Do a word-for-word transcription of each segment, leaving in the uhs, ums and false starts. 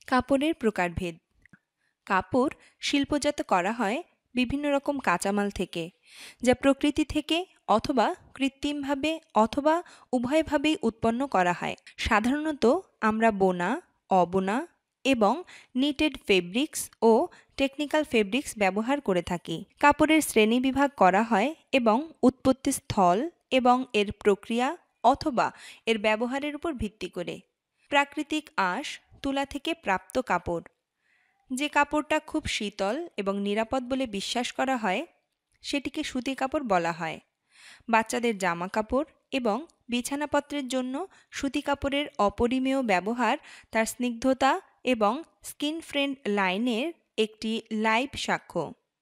কাপড়ের প্রকারভেদ। কাপড় শিল্পজাত করা হয় বিভিন্ন রকম কাঁচামাল থেকে, যা প্রকৃতি থেকে অথবা কৃত্রিমভাবে অথবা উভয়ভাবেই উৎপন্ন করা হয়। সাধারণত আমরা বোনা, অবোনা এবং নিটেড ফেব্রিক্স ও টেকনিক্যাল ফেব্রিক্স ব্যবহার করে থাকি। কাপড়ের শ্রেণীবিভাগ করা হয় এবং উৎপত্তি স্থল এবং এর প্রক্রিয়া অথবা এর ব্যবহারের উপর ভিত্তি করে। প্রাকৃতিক আঁশ, তুলা থেকে প্রাপ্ত কাপড়, যে কাপড়টা খুব শীতল এবং নিরাপদ বলে বিশ্বাস করা হয় সেটিকে সুতি কাপড় বলা হয়। বাচ্চাদের জামা কাপড় এবং বিছানাপত্রের জন্য সুতি কাপড়ের অপরিমেয় ব্যবহার তার স্নিগ্ধতা এবং স্কিন ফ্রেন্ড লাইনের একটি লাইভ সাক্ষ্য।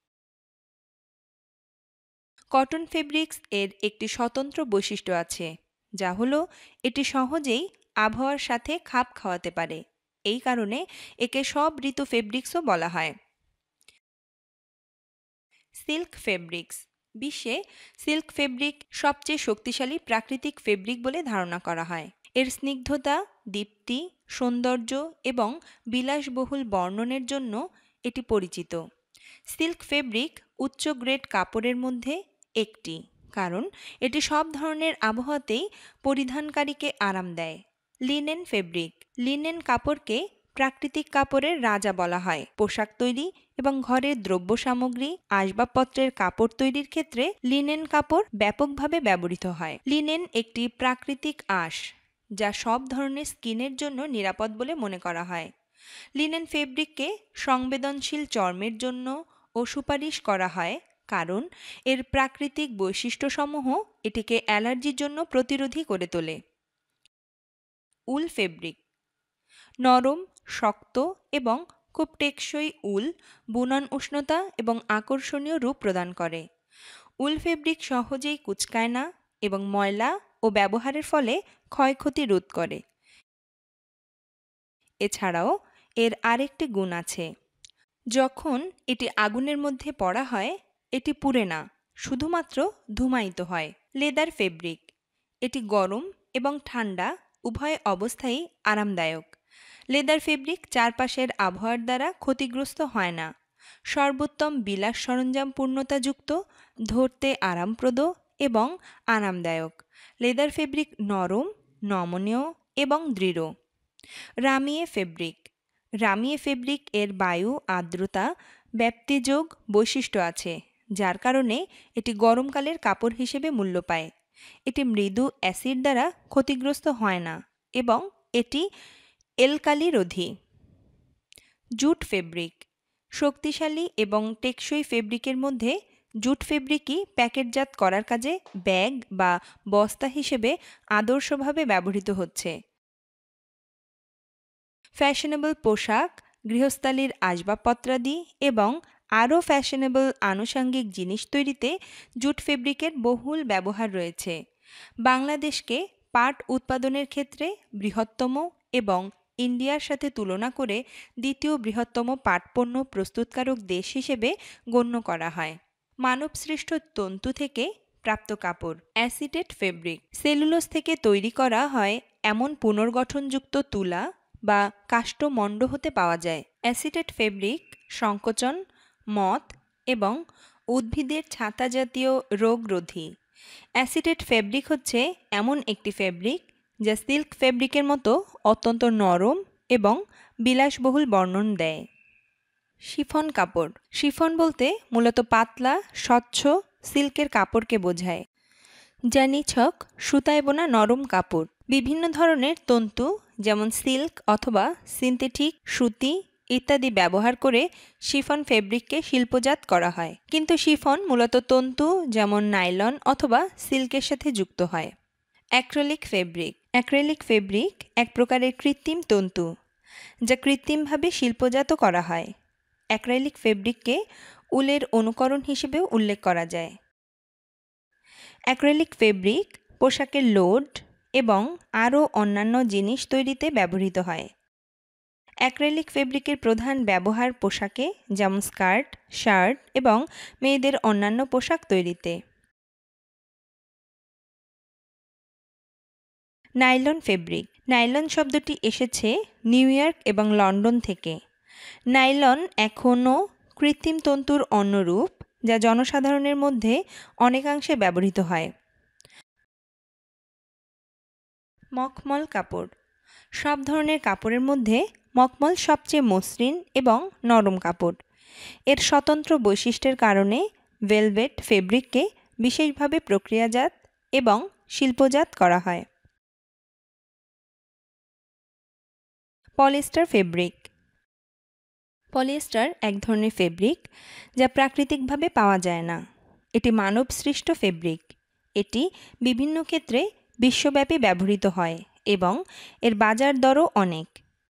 কটন ফেব্রিক্স এর একটি স্বতন্ত্র বৈশিষ্ট্য আছে, যা হলো এটি সহজেই আবহাওয়ার সাথে খাপ খাওয়াতে পারে। এই কারণে একে সব ঋতু ফেব্রিক্সও বলা হয়। Silk fabrics. বিশ্বে সিল্ক ফেব্রিক সবচেয়ে শক্তিশালী প্রাকৃতিক ফেব্রিক বলে ধারণা করা হয়। এর স্নিগ্ধতা, দীপ্তি, সৌন্দর্য এবং বিলাসবহুল বর্ণনের জন্য এটি পরিচিত। সিল্ক ফেব্রিক উচ্চ গ্রেড কাপড়ের মধ্যে একটি, কারণ এটি সব ধরনের আবহাওয়াতেই পরিধানকারীকে আরাম দেয়। Linen fabric. লিনেন কাপড়কে প্রাকৃতিক কাপড়ের রাজা বলা হয়। পোশাক তৈরি এবং ঘরের দ্রব্য সামগ্রী, আসবাবপত্রের কাপড় তৈরির ক্ষেত্রে লিনেন কাপড় ব্যাপকভাবে ব্যবহৃত হয়। লিনেন একটি প্রাকৃতিক আঁশ, যা সব ধরনের স্কিনের জন্য নিরাপদ বলে মনে করা হয়। লিনেন ফেব্রিককে সংবেদনশীল চর্মের জন্য ও সুপারিশ করা হয়, কারণ এর প্রাকৃতিক বৈশিষ্ট্যসমূহ এটিকে অ্যালার্জির জন্য প্রতিরোধী করে তোলে। Wool fabric. নরম, শক্ত এবং খুব টেকসই উল বুনন উষ্ণতা এবং আকর্ষণীয় রূপ প্রদান করে। উল ফেব্রিক সহজেই কুঁচকায় না এবং ময়লা ও ব্যবহারের ফলে ক্ষয়ক্ষতি রোধ করে। এছাড়াও এর আরেকটি গুণ আছে, যখন এটি আগুনের মধ্যে পড়া হয় এটি পুড়ে না, শুধুমাত্র ধূমায়িত হয়। Leather fabric. এটি গরম এবং ঠান্ডা উভয় অবস্থায়ই আরামদায়ক। লেদার ফেব্রিক চারপাশের আবহাওয়ার দ্বারা ক্ষতিগ্রস্ত হয় না। সর্বোত্তম বিলাস সরঞ্জাম পূর্ণতাযুক্ত, ধরতে আরামপ্রদ এবং আরামদায়ক। লেদার ফেব্রিক নরম, নমনীয় এবং দৃঢ়। রামিয়ে ফেব্রিক। রামিয়ে ফেব্রিক এর বায়ু আর্দ্রতা ব্যাপ্তিযোগ বৈশিষ্ট্য আছে, যার কারণে এটি গরমকালের কাপড় হিসেবে মূল্য পায়। এটি মৃদু অ্যাসিড দ্বারা ক্ষতিগ্রস্ত হয় না এবং এটি এলকালিরোধী। Jute fabric. শক্তিশালী এবং টেকসই ফেব্রিকের মধ্যে জুট ফেব্রিকই প্যাকেটজাত করার কাজে ব্যাগ বা বস্তা হিসেবে আদর্শভাবে ব্যবহৃত হচ্ছে। ফ্যাশনেবল পোশাক, গৃহস্থালির আসবাবপত্রাদি এবং আরও ফ্যাশনেবল আনুষঙ্গিক জিনিস তৈরিতে জুট ফেব্রিকের বহুল ব্যবহার রয়েছে। বাংলাদেশকে পাট উৎপাদনের ক্ষেত্রে বৃহত্তম এবং ইন্ডিয়ার সাথে তুলনা করে দ্বিতীয় বৃহত্তম পাট পণ্য প্রস্তুতকারক দেশ হিসেবে গণ্য করা হয়। মানবসৃষ্ট তন্তু থেকে প্রাপ্ত কাপড়। Acetate fabric. সেলুলোজ থেকে তৈরি করা হয় এমন পুনর্গঠনযুক্ত তুলা বা কাষ্ঠমণ্ড হতে পাওয়া যায়। অ্যাসিটেট ফেব্রিক সংকোচন, মথ এবং উদ্ভিদের ছাতা জাতীয় রোগরোধী। অ্যাসিটেট ফেব্রিক হচ্ছে এমন একটি ফেব্রিক যা সিল্ক ফেব্রিকের মতো অত্যন্ত নরম এবং বিলাসবহুল বর্ণন দেয়। শিফন কাপড়। শিফন বলতে মূলত পাতলা, স্বচ্ছ সিল্কের কাপড়কে বোঝায়, যা নিছক সুতায় বোনা নরম কাপড়। বিভিন্ন ধরনের তন্তু যেমন সিল্ক অথবা সিনথেটিক সুতি ইত্যাদি ব্যবহার করে শিফন ফেব্রিককে শিল্পজাত করা হয়। কিন্তু শিফন মূলত তন্তু যেমন নাইলন অথবা সিল্কের সাথে যুক্ত হয়। Acrylic fabric. অ্যাক্রিলিক ফেব্রিক এক প্রকারের কৃত্রিম তন্তু, যা কৃত্রিমভাবে শিল্পজাত করা হয়। অ্যাক্রিলিক ফেব্রিককে উলের অনুকরণ হিসেবেও উল্লেখ করা যায়। অ্যাক্রিলিক ফেব্রিক পোশাকের লোড এবং আরও অন্যান্য জিনিস তৈরিতে ব্যবহৃত হয়। অ্যাক্রিলিক ফেব্রিকের প্রধান ব্যবহার পোশাকে, যেমন স্কার্ট, শার্ট এবং মেয়েদের অন্যান্য পোশাক তৈরিতে। Nylon fabric. নাইলন শব্দটি এসেছে নিউ ইয়র্ক এবং লন্ডন থেকে। নাইলন এখনও কৃত্রিম তন্তুর অন্য রূপ, যা জনসাধারণের মধ্যে অনেকাংশে ব্যবহৃত হয়। মখমল কাপড়। সব ধরনের কাপড়ের মধ্যে মখমল সবচেয়ে মসৃণ এবং নরম কাপড়। এর স্বতন্ত্র বৈশিষ্ট্যের কারণে ভেলভেট ফেব্রিককে বিশেষভাবে প্রক্রিয়াজাত এবং শিল্পজাত করা হয়। Polyester fabric. পলিয়েস্টার এক ধরনের ফেব্রিক যা প্রাকৃতিকভাবে পাওয়া যায় না। এটি মানবসৃষ্ট ফেব্রিক। এটি বিভিন্ন ক্ষেত্রে বিশ্বব্যাপী ব্যবহৃত হয় এবং এর বাজার দরও অনেক।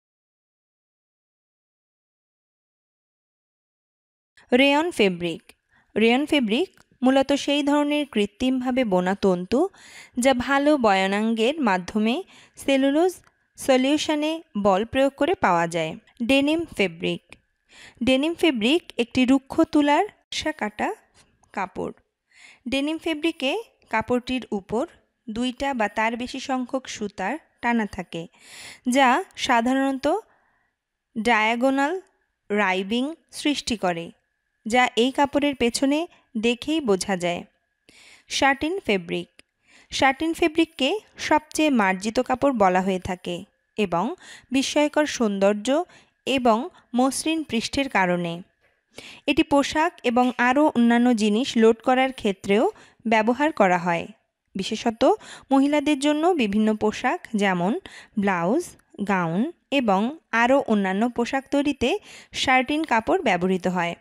Rayon fabric. রেয়ন ফেব্রিক মূলত সেই ধরনের কৃত্রিমভাবে বোনা তন্তু যা ভালো বয়নাঙ্গের মাধ্যমে সেলুলোজ সলিউশনে বল প্রয়োগ করে পাওয়া যায়। Denim fabric. ডেনিম ফেব্রিক একটি রুক্ষ তুলার কাটা কাপড়। ডেনিম ফেব্রিকে কাপড়টির উপর দুইটা বা তার বেশি সংখ্যক সুতার টানা থাকে, যা সাধারণত ডায়াগোনাল রাইবিং সৃষ্টি করে, যা এই কাপড়ের পেছনে দেখেই বোঝা যায়। Satin fabric. শাটিন ফেব্রিককে সবচেয়ে মার্জিত কাপড় বলা হয়ে থাকে এবং বিস্ময়কর সৌন্দর্য এবং মসৃণ পৃষ্ঠের কারণে এটি পোশাক এবং আরও অন্যান্য জিনিস লোড করার ক্ষেত্রেও ব্যবহার করা হয়। বিশেষত মহিলাদের জন্য বিভিন্ন পোশাক যেমন ব্লাউজ, গাউন এবং আরও অন্যান্য পোশাক তৈরিতে শাটিন কাপড় ব্যবহৃত হয়।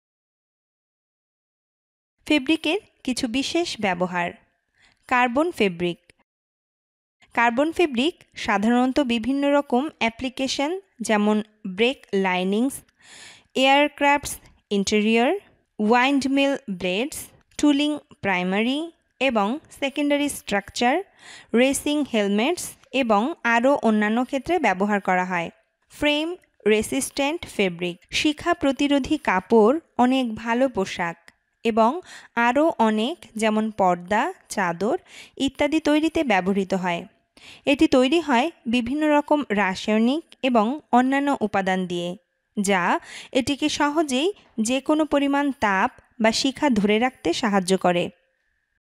ফেব্রিকের কিছু বিশেষ ব্যবহার। Carbon fabric. কার্বন ফেব্রিক সাধারণত বিভিন্ন রকম অ্যাপ্লিকেশন যেমন brake linings, aircrafts interior, windmill blades, tooling primary এবং সেকেন্ডারি স্ট্রাকচার, রেসিং হেলমেটস এবং আরও অন্যান্য ক্ষেত্রে ব্যবহার করা হয়। Frame resistant fabric. শিখা প্রতিরোধী কাপড় অনেক ভালো পোশাক এবং আরও অনেক যেমন পর্দা, চাদর ইত্যাদি তৈরিতে ব্যবহৃত হয়। এটি তৈরি হয় বিভিন্ন রকম রাসায়নিক এবং অন্যান্য উপাদান দিয়ে, যা এটিকে সহজেই যে কোনো পরিমাণ তাপ বা শিখা ধরে রাখতে সাহায্য করে।